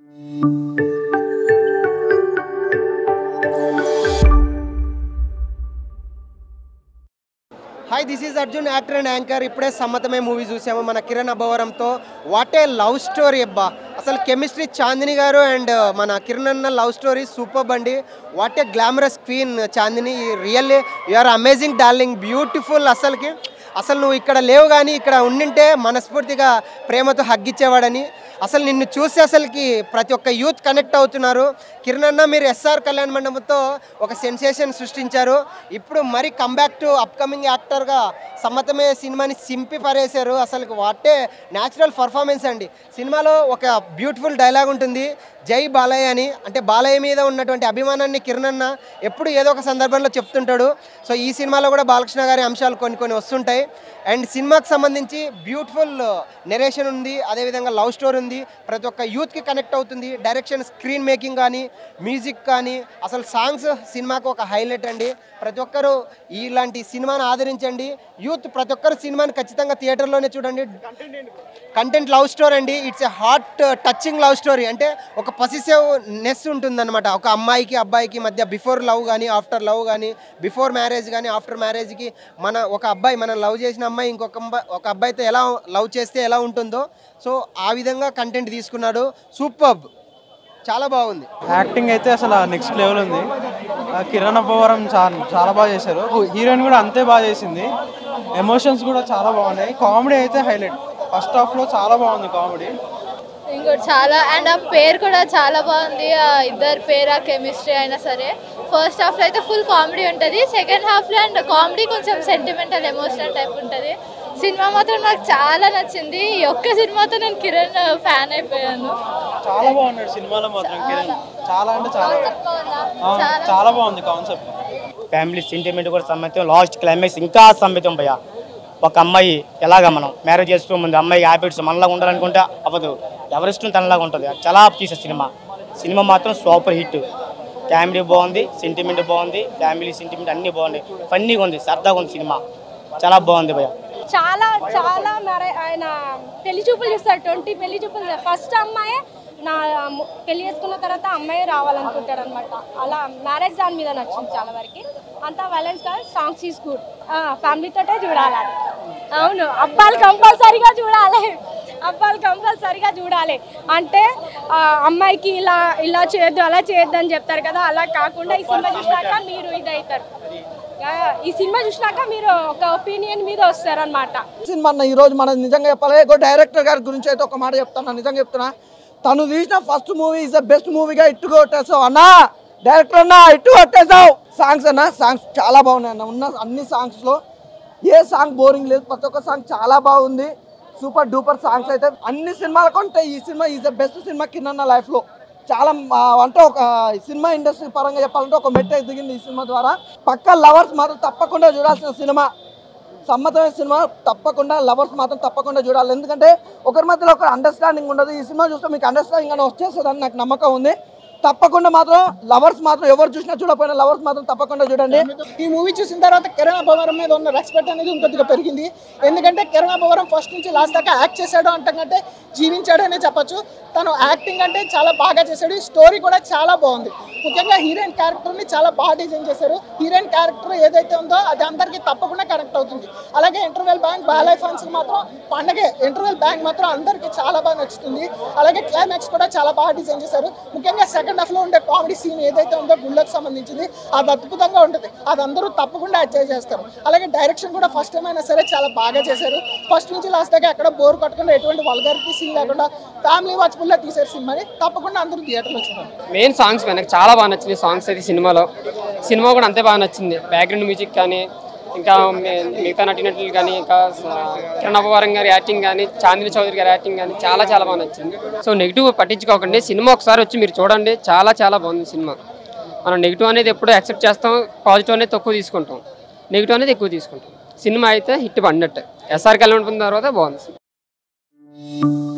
Hi, this is Arjun, actor and anchor. ఇప్పుడే Sammathame movie చూసాము మన కిరణ్ అబ్బవరంతో. వాట్ ఏ లవ్ స్టోరీ అబ్బా. అసలు కెమిస్ట్రీ చాందిని గారు అండ్ మన కిరణ్ అన్న లవ్ స్టోరీ సూపర్ అండి. What a glamorous queen Chandini. Really you are amazing darling, beautiful. అసలు నువ్వు ఇక్కడ లేవు కానీ ఇక్కడ ఉండింటే మనస్ఫూర్తిగా ప్రేమతో హగ్గిచ్చేవాడని. అసలు నిన్ను చూసి అసలుకి ప్రతి ఒక్క యూత్ కనెక్ట్ అవుతున్నారు. కిరణ్ అన్న, మీరు ఎస్ఆర్ కళ్యాణ్ మండపంతో ఒక సెన్సేషన్ సృష్టించారు. ఇప్పుడు మరి కంబ్యాక్ టు అప్కమింగ్ యాక్టర్గా సమ్మతమే సినిమాని సింపి పరేశారు. అసలు వాటే న్యాచురల్ పర్ఫార్మెన్స్ అండి. సినిమాలో ఒక బ్యూటిఫుల్ డైలాగ్ ఉంటుంది, జై బాలయ్య అని. అంటే బాలయ్య మీద ఉన్నటువంటి అభిమానాన్ని కిరణ్ అన్న ఎప్పుడు ఏదో ఒక సందర్భంలో చెప్తుంటాడు. సో ఈ సినిమాలో కూడా బాలకృష్ణ గారి అంశాలు కొన్ని వస్తుంటాయి. అండ్ సినిమాకి సంబంధించి బ్యూటిఫుల్ నెరేషన్ ఉంది, అదేవిధంగా లవ్ స్టోరీ ఉంది, ప్రతి ఒక్క యూత్కి కనెక్ట్ అవుతుంది. డైరెక్షన్, స్క్రీన్ మేకింగ్ కానీ, మ్యూజిక్ కానీ, అసలు సాంగ్స్ సినిమాకు ఒక హైలైట్ అండి. ప్రతి ఒక్కరు ఇలాంటి సినిమాని ఆదరించండి. యూత్ ప్రతి ఒక్కరు సినిమాని ఖచ్చితంగా థియేటర్లోనే చూడండి. కంటెంట్ లవ్ స్టోరీ అండి. It's a heart touching love story. అంటే ఒక పొసిసివ్నెస్ ఉంటుందన్నమాట ఒక అమ్మాయికి అబ్బాయికి మధ్య. బిఫోర్ లవ్ కానీ, ఆఫ్టర్ లవ్ కానీ, బిఫోర్ మ్యారేజ్ కానీ, ఆఫ్టర్ మ్యారేజ్కి ఒక అబ్బాయి, మనం లవ్ చేసిన అమ్మాయి ఒక అబ్బాయితో ఎలా లవ్ చేస్తే ఎలా ఉంటుందో, సో ఆ విధంగా కంటెంట్ తీసుకున్నాడు. సూపర్బ్, చాలా బాగుంది. యాక్టింగ్ అయితే అసలు నెక్స్ట్ లెవెల్ ఉంది. కిరణ్ అబ్బవరం చాలా బాగా చేశారు. హీరోయిన్ కూడా అంతే బాగా చేసింది. ఎమోషన్స్ కూడా చాలా బాగున్నాయి. కామెడీ అయితే హైలైట్. ఫస్ట్ హాఫ్లో చాలా బాగుంది కామెడీ. ఇంకోటి చాలా, అండ్ ఆ పేరు కూడా చాలా బాగుంది. ఇద్దరు పేరు, ఆ కెమిస్ట్రీ అయినా సరే. ఫస్ట్ హాఫ్లో అయితే ఫుల్ కామెడీ ఉంటుంది. సెకండ్ హాఫ్లో అండ్ కామెడీ కొంచెం సెంటిమెంటల్, ఎమోషనల్ టైప్ ఉంటుంది. సినిమా మాత్రం నాకు చాలా నచ్చింది. ఈ ఒక్క సినిమాతో నేను కిరణ్ ఫ్యాన్ అయిపోయాను. చాలా బాగున్నాడు సినిమాలో మాత్రం కిరణ్. చాలా అంటే చాలా బాగుంది కాన్సెప్ట్. ఫ్యామిలీ సెంటిమెంట్ కూడా సమ్మతం. లాస్ట్ క్లైమాక్స్ ఇంకా సమ్మతం భయ్యా. ఒక అమ్మాయి ఎలాగా మనం మ్యారేజ్ చేసుకో ముందు అమ్మాయి హ్యాబిట్స్ మనలాగా ఉండాలనుకుంటే అవ్వదు. ఎవరిష్టం తనలాగా ఉంటుంది. చాలా తీసే సినిమా మాత్రం సూపర్ హిట్. కామెడీ బాగుంది, సెంటిమెంట్ బాగుంది, ఫ్యామిలీ సెంటిమెంట్ అన్నీ బాగుంది. ఫన్నీగా ఉంది, సరదాగా ఉంది సినిమా. చాలా బాగుంది భయ్యా. చాలా ఆయన పెళ్లి చూపులు చూస్తాడు. 20 పెళ్లి చూపులు. ఫస్ట్ అమ్మాయి నా పెళ్లి చేసుకున్న తర్వాత అమ్మాయి రావాలనుకుంటాడు అనమాట. అలా మ్యారేజ్ దాని మీద నచ్చింది చాలా వరకు. అంతా వైలెన్స్ కాదు, సాంగ్స్ ఈజ్ గుడ్. ఫ్యామిలీతోటే చూడాలి. అవును, అబ్బాయిలు కంపల్సరీగా చూడాలి. అంటే అమ్మాయికి ఇలా చేయొద్దు, అలా చేయొద్దు అని చెప్తారు కదా, అలా కాకుండా ఈ సినిమా చూసినాక మీరు ఇదవుతారు. ఈ సినిమా చూసినాక మీరు ఒక ఒపీనియన్ మీద వస్తారనమాట. సినిమా అన్న ఈరోజు మనం నిజంగా చెప్పాలి. డైరెక్టర్ గారి గురించి అయితే ఒక మాట చెప్తాను, నిజంగా చెప్తున్నా. తను తీసిన first movie is the best మూవీగా ఇట్టు కొట్టేసావు అన్నా. డైరెక్టర్ అన్నా, ఇట్టు కొట్టేసావు. సాంగ్స్ చాలా బాగున్నాయి అన్న. ఉన్న అన్ని సాంగ్స్లో ఏ సాంగ్ బోరింగ్ లేదు. ప్రతి ఒక్క సాంగ్ చాలా బాగుంది. సూపర్ డూపర్ సాంగ్స్ అయితే అన్ని సినిమాల కంటే ఈ cinema is the best cinema Kiran లైఫ్లో. చాలా అంటే ఒక సినిమా ఇండస్ట్రీ పరంగా చెప్పాలంటే ఒక మెట్టు దిగింది ఈ సినిమా ద్వారా. పక్కా లవర్స్ మాత్రం తప్పకుండా చూడాల్సిన సినిమా. సమ్మతమైన సినిమా తప్పకుండా, లవర్స్ మాత్రం తప్పకుండా చూడాలి. ఎందుకంటే ఒకరి మధ్యలో ఒక అండర్స్టాండింగ్ ఉండదు. ఈ సినిమా చూస్తే మీకు అండర్స్టాండింగ్ అని వచ్చేస్తుందని నాకు నమ్మకం ఉంది. తప్పకుండా మాత్రం లవర్స్ మాత్రం ఎవరు చూసినా చూడకపోయినా లవర్స్ మాత్రం తప్పకుండా చూడండి. ఈ మూవీ చూసిన తర్వాత కిరణ్ అబ్బవరం మీద ఉన్న రెస్పెక్ట్ అనేది ఇంకొద్దిగా పెరిగింది. ఎందుకంటే కిరణ్ అబ్బవరం ఫస్ట్ నుంచి లాస్ట్ దాకా యాక్ట్ చేశాడు అంటకంటే జీవించాడనే చెప్పచ్చు. తను యాక్టింగ్ అంటే చాలా బాగా చేశాడు. స్టోరీ కూడా చాలా బాగుంది. ముఖ్యంగా హీరోయిన్ క్యారెక్టర్ని చాలా బాగా డిజైన్ చేశారు. హీరోయిన్ క్యారెక్టర్ ఏదైతే ఉందో అది అందరికీ తప్పకుండా కనెక్ట్ అవుతుంది. అలాగే ఇంటర్వెల్ బ్యాంక్ బాలయ్య ఫ్యాన్స్కి మాత్రం పండగే. ఇంటర్వెల్ బ్యాంక్ మాత్రం అందరికీ చాలా బాగా నచ్చుతుంది. అలాగే క్లైమాక్స్ కూడా చాలా బాగా డిజైన్ చేశారు. ముఖ్యంగా సెకండ్ హాఫ్లో ఉండే కామెడీ సీన్ ఏదైతే ఉందో గుళ్ళకు సంబంధించింది అది అద్భుతంగా ఉంటుంది. అది అందరూ తప్పకుండా ఎంజాయ్ చేస్తారు. అలాగే డైరెక్షన్ కూడా ఫస్ట్ టైం అయినా సరే చాలా బాగా చేశారు. ఫస్ట్ నుంచి లాస్ట్ దాకా ఎక్కడ బోర్ కొట్టకుండా, ఎటువంటి వల్గారిటీ సీన్ లేకుండా ఫ్యామిలీ వాచబుల్లా తీశారు సినిమాని. తప్పకుండా అందరూ థియేటర్లో చూడాలి. మెయిన్ సాంగ్స్ నాకు చాలా బాగా నచ్చింది. సాంగ్స్ అయితే సినిమా కూడా అంతే బాగా నచ్చింది. బ్యాక్గ్రౌండ్ మ్యూజిక్ కానీ, ఇంకా మిగతా నటినటులు కానీ, ఇంకా కిరణ్ అబ్బవరం గారి యాక్టింగ్ కానీ, చాందిని చౌదరి గారి యాక్టింగ్ కానీ చాలా బాగా నచ్చింది. సో నెగిటివ్ పట్టించుకోకండి. సినిమా ఒకసారి వచ్చి మీరు చూడండి. చాలా బాగుంది సినిమా. మనం నెగిటివ్ అనేది ఎప్పుడూ యాక్సెప్ట్ చేస్తాం, పాజిటివ్ అనేది తక్కువ తీసుకుంటాం, నెగిటివ్ అనేది ఎక్కువ తీసుకుంటాం. సినిమా అయితే హిట్ పడినట్టు. ఎస్ఆర్ కళ్యాణ్ తర్వాత బాగుంది.